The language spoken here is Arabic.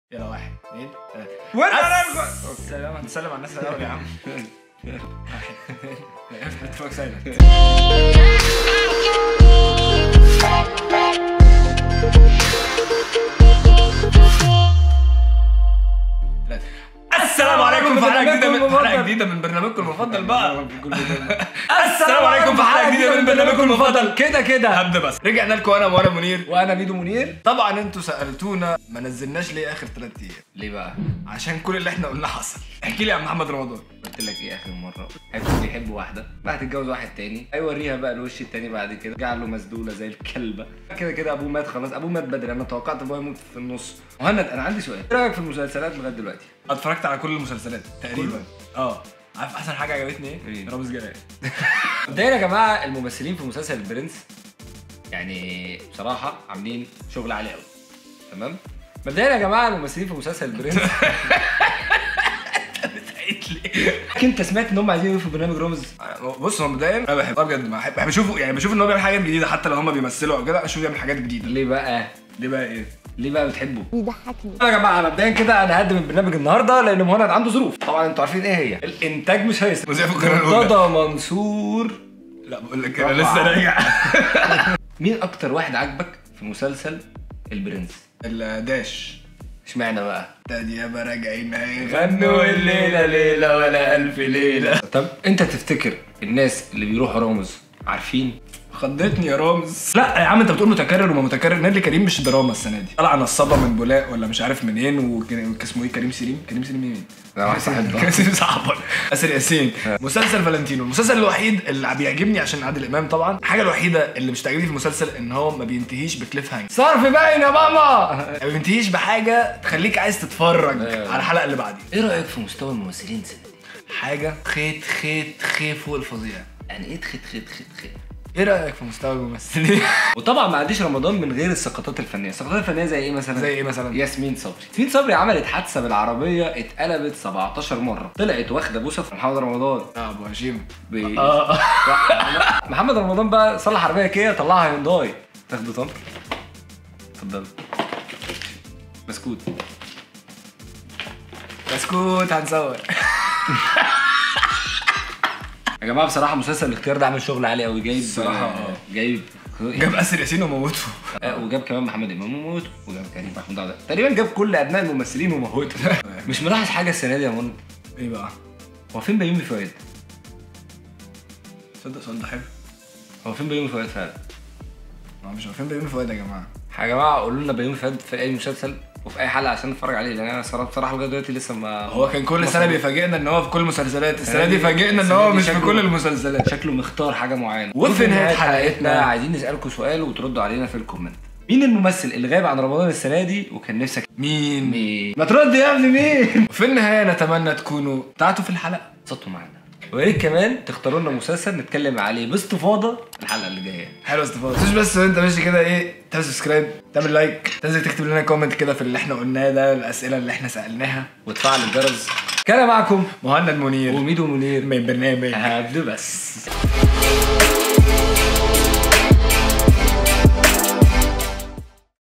يلا 1 2 3 سلم على الناس الاول يا عم. اتفرج سايلنت. السلام عليكم في حلقة جديدة من برنامجكم المفضل بقى. السلام عليكم في حلقة جديدة من برنامجكم المفضل. كده هبدأ بس. رجعنا لكم انا منير وانا ميدو منير. طبعا انتوا سألتونا ما نزلناش ليه اخر 3 ايام. ليه بقى؟ عشان كل اللي احنا قلناه حصل. احكي لي يا محمد رمضان. قلت لك ايه اخر مره؟ هيكون بيحب واحده بعد تتجوز واحد تاني، هيوريها بقى الوش التاني بعد كده، جعله مسدوله زي الكلبه. كده ابوه مات خلاص، ابوه مات بدري. انا توقعت ابوه يموت في النص. مهند انا عندي سؤال، ايه رايك في المسلسلات لغايه دلوقتي؟ اتفرجت على كل المسلسلات تقريبا. عارف احسن حاجه عجبتني ايه؟ رامز جلال. مبدئيا يا جماعه الممثلين في مسلسل البرنس يعني بصراحه عاملين شغل عالي قوي. تمام؟ مبدئيا يا جماعه الممثلين في مسلسل البرنس انت سمعت ان هم عايزين يوقفوا برنامج رامز؟ بص هو مبدئيا انا بحبه بجد، بحب اشوفه، يعني بشوف ان هو بيعمل حاجات جديده حتى لو هم بيمثلوا او كده، اشوف بيعمل حاجات جديده. ليه بقى ايه؟ ليه بقى بتحبه؟ بيضحكني. يا جماعه مبدئيا كده انا هقدم البرنامج النهارده لان مهند عنده ظروف، طبعا انتوا عارفين ايه هي. الانتاج مش هيسمح. وزي في القناه الاولى مرتضى منصور. لا بقول لك انا لسه راجع. مين اكتر واحد عجبك في مسلسل البرنس؟ الداش. اشمعنى بقى؟ ديابة راجعين غنوا الليله ليله ولا الف ليله. طب انت تفتكر الناس اللي بيروحوا رامز عارفين؟ خضتني يا رامز. لا يا عم انت بتقول متكرر وما متكرر. نادي كريم مش دراما السنه دي، طلع نصابه من بولاق ولا مش عارف منين، واسمه ايه؟ كريم سليم مين؟ لا واحد صاحبنا كريم سليم صاحبك. اسر ياسين. مسلسل فالنتينو المسلسل الوحيد اللي بيعجبني عشان عادل امام طبعا. الحاجه الوحيده اللي مش تعجبني في المسلسل ان هو ما بينتهيش بكليف هانج. صرف باين يا ماما. ما بينتهيش بحاجه تخليك عايز تتفرج على الحلقه اللي بعديها. ايه رايك في مستوى الممثلين السنه دي؟ حاجه خيط فوق الفظيع. يعني ايه خيط؟ ايه رايك في مستوى الممثلين؟ وطبعا ما عنديش رمضان من غير السقطات الفنيه. السقطات الفنيه زي ايه مثلا؟ ياسمين صبري عملت حادثه بالعربيه اتقلبت 17 مره، طلعت واخده بوسه في محمد رمضان. ابو هشيم. محمد رمضان بقى صلح عربيه كيا طلعها هيونداي. تاخده طن. اتفضل. بسكوت هنصور. يا جماعه بصراحه مسلسل الاختيار ده عامل شغل عالي قوي. جايب الصراحه جاب اسر ياسين وموته. وجاب كمان محمد امام وموته، وجاب كريم محمود عوض. تقريبا جاب كل ابناء الممثلين وموته. مش ملاحظ حاجه السنه دي يا منى؟ ايه بقى؟ هو فين بيومي فؤاد؟ تصدق السؤال ده حلو. هو فين بيومي فؤاد فعلا؟ مش عارفين بيومي فؤاد يا جماعه. يا جماعه قولوا لنا بيومي فؤاد في اي مسلسل وفي اي حلقه عشان نتفرج عليه، لان انا بصراحه لغايه دلوقتي لسه ما. هو كان كل سنه بيفاجئنا ان هو في كل المسلسلات، السنه دي فاجئنا ان هو مش في كل المسلسلات. شكله مختار حاجه معينه. وفي نهايه حلقتنا عايزين نسالكم سؤال وتردوا علينا في الكومنت. مين الممثل اللي غاب عن رمضان السنه دي وكان نفسك؟ مين؟ ما ترد يا ابني مين؟ وفي النهايه نتمنى تكونوا بتاعتوا في الحلقه صوتوا معانا، ويا ريت كمان تختاروا لنا مسلسل نتكلم عليه باستفاضه الحلقه اللي جايه. حلو استفاضه. مش بس وانت ماشي كده ايه، تعمل سبسكرايب، تعمل لايك، تنزل تكتب لنا كومنت كده في اللي احنا قلناه ده، الاسئله اللي احنا سالناها، وتفعل الجرس. كان معكم مهند منير وميدو منير من برنامج هبدأ بس.